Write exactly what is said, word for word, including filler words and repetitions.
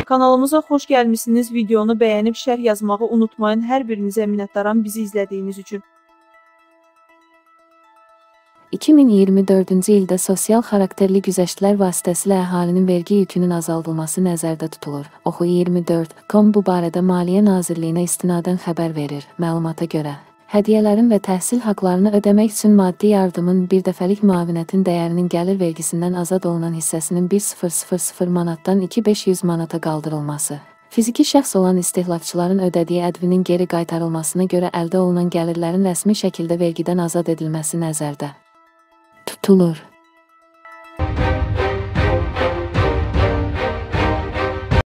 Kanalımıza xoş gəlmişsiniz. Videonu bəyənib şərh yazmağı unutmayın. Hər birinizə minnətdaram bizi izlədiyiniz üçün. iki min iyirmi dördüncü ildə sosial xarakterli güzəştlər vasitəsilə əhalinin vergi yükünün azaldılması nəzərdə tutulur. Oxu iyirmi dörd nöqtə com bu barədə Maliyyə Nazirliyinə istinadən xəbər verir. Məlumata görə, hədiyyələrin və təhsil haqlarını ödəmək üçün maddi yardımın bir dəfəlik müavinətin dəyərinin gəlir vergisindən azad olunan hissəsinin bir min sıfır manatdan iki min beş yüz manata qaldırılması, fiziki şəxs olan istehlakçıların ödədiyi ədvinin geri qaytarılmasına görə əldə olunan gəlirlərin rəsmi şəkildə vergidən azad edilməsi nəzərdə tutulur.